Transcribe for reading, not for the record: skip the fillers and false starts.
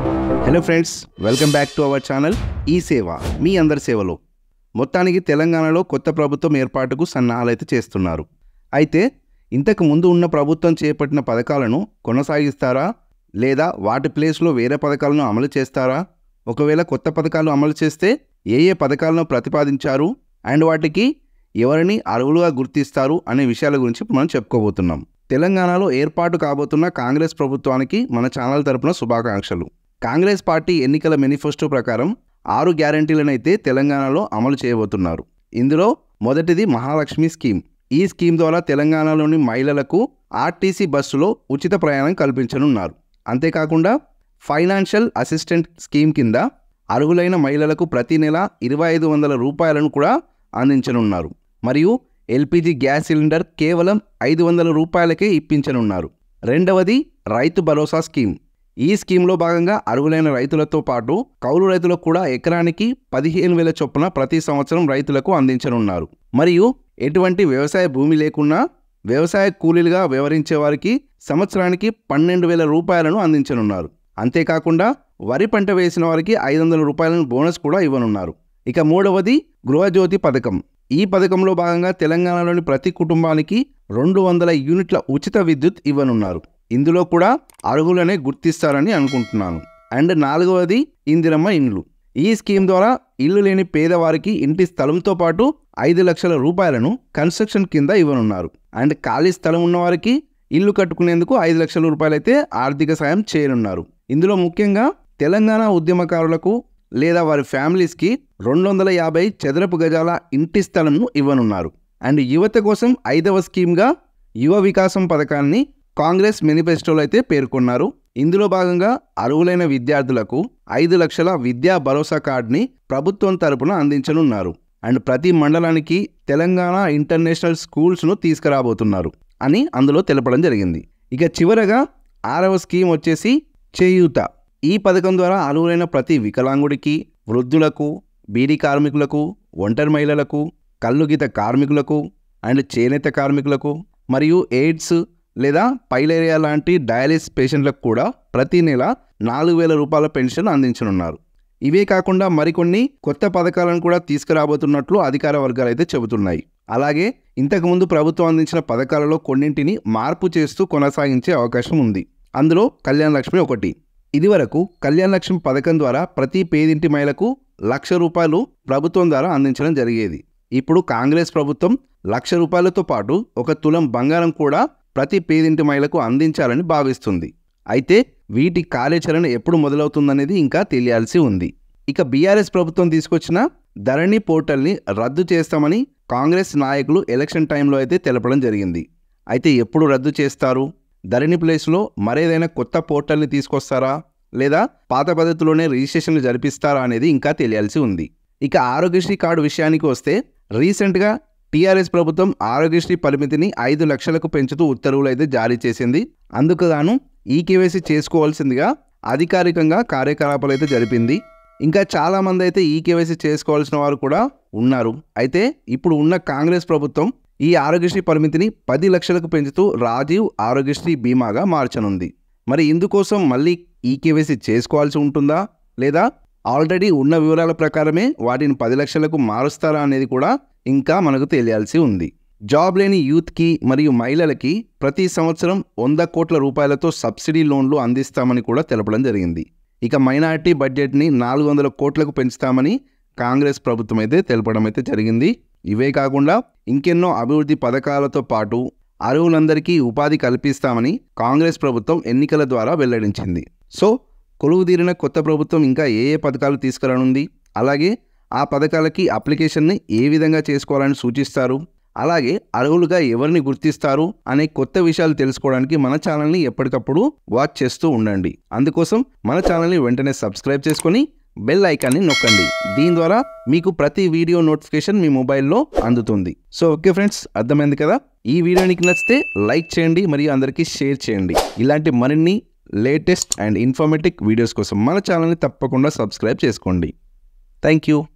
Hello friends, welcome back to our channel E Seva మీ అందరి సేవలో. మొత్తానికి తెలంగాణలో కొత్త ప్రభుత్వం ఏర్పాటుకు సన్నాహాలైతే చేస్తున్నారు. అయితే ఇంతకు ముందు ఉన్న ప్రభుత్వం చేపట్టిన పథకాలను కొనసాగిస్తారా లేదా వాటి ప్లేస్లో వేరే పథకాలను అమలు చేస్తారా? ఒకవేళ కొత్త పథకాలు అమలు చేస్తే ఏ ఏ పథకాలను ప్రతిపాదించారు అండ్ వాటికి ఎవరిని అర్హులుగా గుర్తిస్తారు అనే విషయాల గురించి మనం చెప్పుకోబోతున్నాం. తెలంగాణలో ఏర్పాటు కాబోతున్న కాంగ్రెస్ ప్రభుత్వానికి మన ఛానల్ తరపున శుభాకాంక్షలు. కాంగ్రెస్ పార్టీ ఎన్నికల మేనిఫెస్టో ప్రకారం 6 గ్యారంటీలనైతే తెలంగాణలో అమలు చేయబోతున్నారు. ఇందులో మొదటిది మహాలక్ష్మి స్కీమ్. ఈ స్కీమ్ ద్వారా తెలంగాణలోని మహిళలకు ఆర్టీసీ బస్సులో ఉచిత ప్రయాణం కల్పించనున్నారు. అంతేకాకుండా ఫైనాన్షియల్ అసిస్టెంట్ స్కీమ్ కింద అర్హులైన మహిళలకు ప్రతి నెల 2500 రూపాయలను కూడా అందించనున్నారు. మరియు ఎల్పిజి గ్యాస్ సిలిండర్ కేవలం 500 రూపాయలకే ఇప్పించనున్నారు. రెండవది రైతు భరోసా స్కీమ్. ఈ స్కీమ్లో భాగంగా అర్హులైన రైతులతో పాటు కౌలు రైతులకు కూడా ఎకరానికి 15,000 చొప్పున ప్రతి సంవత్సరం రైతులకు అందించనున్నారు. మరియు ఎటువంటి వ్యవసాయ భూమి లేకున్నా వ్యవసాయ కూలీలుగా వ్యవహరించే వారికి సంవత్సరానికి 12,000 రూపాయలను అందించనున్నారు. అంతేకాకుండా వరి పంట వేసిన వారికి 500 రూపాయలను బోనస్ కూడా ఇవ్వనున్నారు. ఇక మూడవది గృహజ్యోతి పథకం. ఈ పథకంలో భాగంగా తెలంగాణలోని ప్రతి కుటుంబానికి 200 యూనిట్ల ఉచిత విద్యుత్ ఇవ్వనున్నారు. ఇందులో కూడా అర్హులనే గుర్తిస్తారని అనుకుంటున్నాను. అండ్ నాలుగవది ఇందిరమ్మ ఇండ్లు. ఈ స్కీమ్ ద్వారా ఇల్లు లేని పేదవారికి ఇంటి స్థలంతో పాటు 5 లక్షల రూపాయలను కన్స్ట్రక్షన్ కింద ఇవ్వనున్నారు. అండ్ ఖాళీ స్థలం ఉన్నవారికి ఇల్లు కట్టుకునేందుకు 5 లక్షల రూపాయలు అయితే ఆర్థిక సాయం చేయనున్నారు. ఇందులో ముఖ్యంగా తెలంగాణ ఉద్యమకారులకు లేదా వారి ఫ్యామిలీస్కి 250 చదరపు గజాల ఇంటి స్థలంను ఇవ్వనున్నారు. అండ్ యువత కోసం 5వ స్కీమ్గా యువ వికాసం పథకాన్ని కాంగ్రెస్ మేనిఫెస్టోలో అయితే పేర్కొన్నారు. ఇందులో భాగంగా అర్హులైన విద్యార్థులకు 5 లక్షల విద్యా భరోసా కార్డుని ప్రభుత్వం తరపున అందించనున్నారు. అండ్ ప్రతి మండలానికి తెలంగాణ ఇంటర్నేషనల్ స్కూల్స్ను తీసుకురాబోతున్నారు అని అందులో తెలపడం జరిగింది. ఇక చివరగా 6వ స్కీమ్ వచ్చేసి చేయూత. ఈ పథకం ద్వారా అర్హులైన ప్రతి వికలాంగుడికి, వృద్ధులకు, బీడీ కార్మికులకు, ఒంటరి మహిళలకు, కల్లుగీత కార్మికులకు అండ్ చేనేత కార్మికులకు మరియు ఎయిడ్స్ లేదా పైలేరియా లాంటి డయాలిసిస్ పేషెంట్లకు కూడా ప్రతి నెల 4,000 రూపాయల పెన్షన్ అందించనున్నారు. ఇవే కాకుండా మరికొన్ని కొత్త పథకాలను కూడా తీసుకురాబోతున్నట్లు అధికార వర్గాలు అయితే చెబుతున్నాయి. అలాగే ఇంతకుముందు ప్రభుత్వం అందించిన పథకాలలో కొన్నింటిని మార్పు చేస్తూ కొనసాగించే అవకాశం ఉంది. అందులో కళ్యాణ లక్ష్మి ఒకటి. ఇదివరకు కళ్యాణ లక్ష్మి పథకం ద్వారా ప్రతి పేదింటి మహిళకు 1,00,000 రూపాయలు ప్రభుత్వం ద్వారా అందించడం జరిగేది. ఇప్పుడు కాంగ్రెస్ ప్రభుత్వం 1,00,000 రూపాయలతో పాటు 1 తులం బంగారం కూడా ప్రతి పేదింటి మహిళకు అందించాలని భావిస్తుంది. అయితే వీటి కార్యాచరణ ఎప్పుడు మొదలవుతుందనేది ఇంకా తెలియాల్సి ఉంది. ఇక బీఆర్ఎస్ ప్రభుత్వం తీసుకొచ్చిన ధరణి పోర్టల్ని రద్దు చేస్తామని కాంగ్రెస్ నాయకులు ఎలక్షన్ టైంలో అయితే తెలపడం జరిగింది. అయితే ఎప్పుడు రద్దు చేస్తారు? ధరణి ప్లేస్లో మరేదైనా కొత్త పోర్టల్ని తీసుకొస్తారా లేదా పాత పద్ధతిలోనే రిజిస్ట్రేషన్లు జరిపిస్తారా అనేది ఇంకా తెలియాల్సి ఉంది. ఇక ఆరోగ్యశ్రీ కార్డు విషయానికి వస్తే రీసెంట్గా టీఆర్ఎస్ ప్రభుత్వం ఆరోగ్యశ్రీ పరిమితిని 5 లక్షలకు పెంచుతూ ఉత్తర్వులు అయితే జారీ చేసింది. అందుకు గాను e-KYC చేసుకోవాల్సిందిగా అధికారికంగా కార్యకలాపాలు అయితే జరిపింది. ఇంకా చాలామంది అయితే e-KYC చేసుకోవాల్సిన వారు కూడా ఉన్నారు. అయితే ఇప్పుడు ఉన్న కాంగ్రెస్ ప్రభుత్వం ఈ ఆరోగ్యశ్రీ పరిమితిని 10 లక్షలకు పెంచుతూ రాజీవ్ ఆరోగ్యశ్రీ బీమాగా మార్చనుంది. మరి ఇందుకోసం మళ్ళీ e-KYC చేసుకోవాల్సి ఉంటుందా లేదా ఆల్రెడీ ఉన్న వివరాల ప్రకారమే వాటిని 10 లక్షలకు మారుస్తారా అనేది కూడా ఇంకా మనకు తెలియాల్సి ఉంది. జాబ్ లేని యూత్కి మరియు మహిళలకి ప్రతి సంవత్సరం 100 కోట్ల రూపాయలతో సబ్సిడీ లోన్లు అందిస్తామని కూడా తెలపడం జరిగింది. ఇక మైనారిటీ బడ్జెట్ని 400 కోట్లకు పెంచుతామని కాంగ్రెస్ ప్రభుత్వం అయితే తెలపడం అయితే జరిగింది. ఇవే కాకుండా ఇంకెన్నో అభివృద్ధి పథకాలతో పాటు అర్హులందరికీ ఉపాధి కల్పిస్తామని కాంగ్రెస్ ప్రభుత్వం ఎన్నికల ద్వారా వెల్లడించింది. సో కొలువుదీరిన కొత్త ప్రభుత్వం ఇంకా ఏ ఏ పథకాలు తీసుకురానుంది, అలాగే ఆ పథకాలకి అప్లికేషన్ని ఏ విధంగా చేసుకోవాలని సూచిస్తారు, అలాగే అర్హులుగా ఎవరిని గుర్తిస్తారు అనే కొత్త విషయాలు తెలుసుకోవడానికి మన ఛానల్ని ఎప్పటికప్పుడు వాచ్ చేస్తూ ఉండండి. అందుకోసం మన ఛానల్ని వెంటనే సబ్స్క్రైబ్ చేసుకొని బెల్ ఐకాన్ని నొక్కండి. దీని ద్వారా మీకు ప్రతి వీడియో నోటిఫికేషన్ మీ మొబైల్లో అందుతుంది. సో ఓకే ఫ్రెండ్స్, అర్థమైంది కదా? ఈ వీడియో మీకు నచ్చితే లైక్ చేయండి మరియు అందరికీ షేర్ చేయండి. ఇలాంటి మరిన్ని లేటెస్ట్ అండ్ ఇన్ఫర్మేటివ్ వీడియోస్ కోసం మన ఛానల్ని తప్పకుండా సబ్స్క్రైబ్ చేసుకోండి. Thank you.